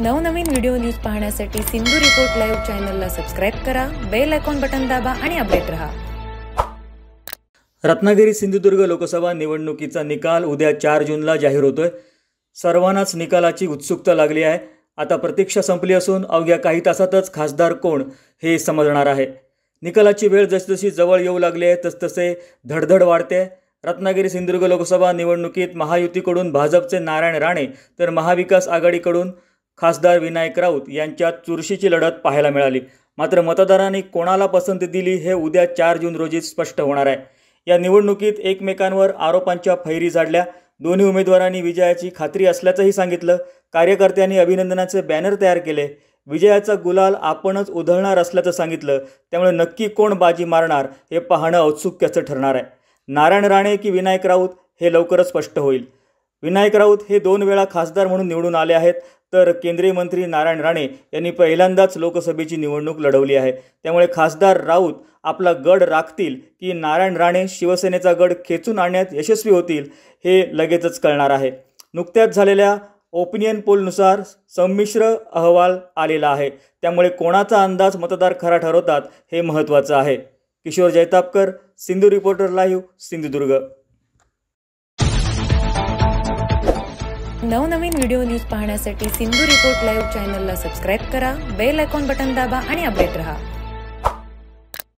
नवनवीन video news पाहण्यासाठी Sindhu report live चॅनलला सबस्क्राइब करा, बेल आयकॉन बटन दाबा आणि अपडेट रहा। रत्नागिरी सिंधुदुर्ग लोकसभा निवडणुकीचा निकाल उद्या 4 जूनला जाहीर होतोय। सर्वांनाच निकालाची उत्सुकता लागली आहे। आता प्रतीक्षा संपली असून अवघ्या काही तासातच खासदार कोण हे समजणार आहे। निकालाची वेळ जसजशी जवळ येऊ लागली आहे तसतसे धडधड वाढते। रत्नागिरी सिंधुदुर्ग लोकसभा निवडणुकीत महायुतीकडून भाजपचे नारायण राणे तर महाविकास आघाडीकडून खासदार विनायक राऊत यांच्यात चुरशीची लढत पाहायला मिळाली। मात्र मतदारांनी कोणाला पसंती दिली हे उद्या 4 जून रोजी स्पष्ट होणार आहे। या निवडणुकीत एकमेकांवर आरोपांच्या फैरी झाडल्या। दोन्ही उमेदवारांनी विजयाची खात्री असल्याचंही सांगितलं। कार्यकर्त्यांनी अभिनंदनाचे बॅनर तयार केले। विजयाचा गुलाल आपणच उधळणार असल्याचं सांगितलं। त्यामुळे नक्की कोण बाजी मारणार हे पाहणं औत्सुक्याचं ठरणार आहे। नारायण राणे की विनायक राऊत हे लवकरच स्पष्ट होईल। विनायक राऊत हे 2 वेळा खासदार म्हणून निवडून आले आहेत, तर केंद्रीय मंत्री नारायण राणे यांनी पहिल्यांदाच लोकसभेची निवडणूक लढवली आहे। त्यामुळे खासदार राऊत आपला गड राखतील की नारायण राणे शिवसेनेचा गड खेचून आणण्यात यशस्वी होतील हे लगेचच कळणार आहे। नुकत्याच झालेल्या ओपिनियन पोलनुसार संमिश्र अहवाल आलेला आहे। त्यामुळे कोणाचा अंदाज मतदार खरा ठरवतात हे महत्त्वाचं आहे। Kishor Jaitapkar, Sindhu reporter live, Sindhudurg. नवनवीन व्हिडिओ न्यूज पाहण्यासाठी सिंधू रिपोर्ट लाईव्ह चॅनलला सबस्क्राइब करा, बेल आयकॉन बटन दाबा आणि अपडेट रहा।